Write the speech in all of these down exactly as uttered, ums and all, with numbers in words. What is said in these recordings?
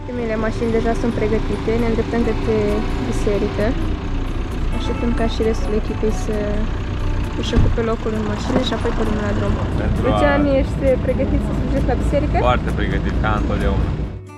Primele mașini deja sunt pregătite, ne îndreptăm către biserică. Așteptăm ca și restul echipei să își ocupe locul în mașină și apoi pornim la drum. Lucian, ești pregătit să mergeți la biserică? Foarte pregătit, ca întotdeauna.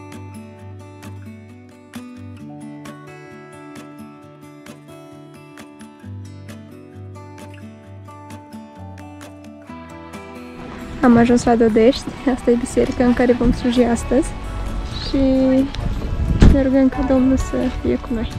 Am ajuns la Dodești, asta e biserica în care vom sluji astăzi și ne rugăm ca Domnul să fie cu noi.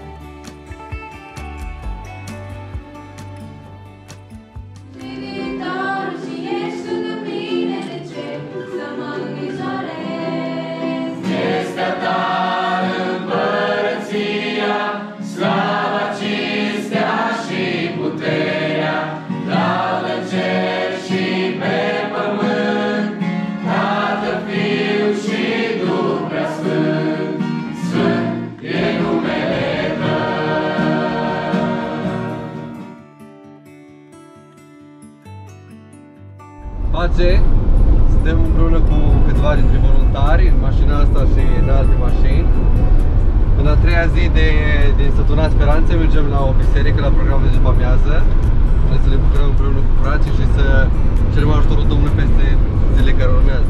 Pace! Suntem împreună cu câțiva dintre voluntari în mașina asta și în alte mașini. În a treia zi de, din Sătuna Speranței mergem la o biserică, la programul de după amiază. Vrem să ne bucurăm împreună cu frații și să cerem ajutorul Domnului peste zile care urmează.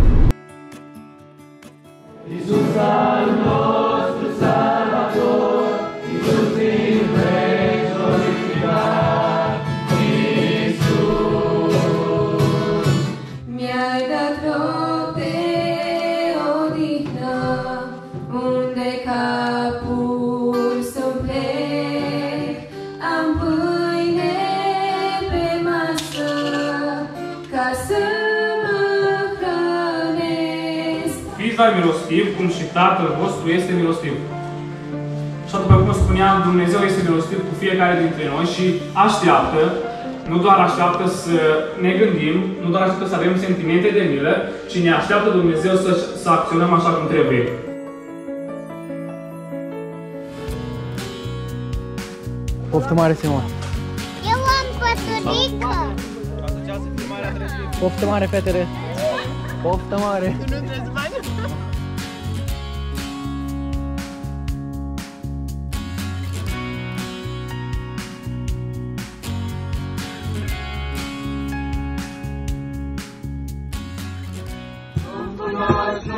Iisus al nostru Salvator, Iisus din veci glorificat, Iisus. Mi-ai dat loc de odihnă, unde capul să-mi plec, am pâine pe masă, ca să mă hrănesc. Fiți mai milostiv, cum și Tatăl vostru este milostiv. Și după cum spuneam, Dumnezeu este milostiv cu fiecare dintre noi și așteaptă, nu doar așteaptă să ne gândim, nu doar așteaptă să avem sentimente de milă, ci ne așteaptă Dumnezeu să, să acționăm așa cum trebuie. Poftă mare, Simon! Eu am păturică! Poftă mare, fetele! Poftă mare! Tu nu trebuie bani? Cunoaște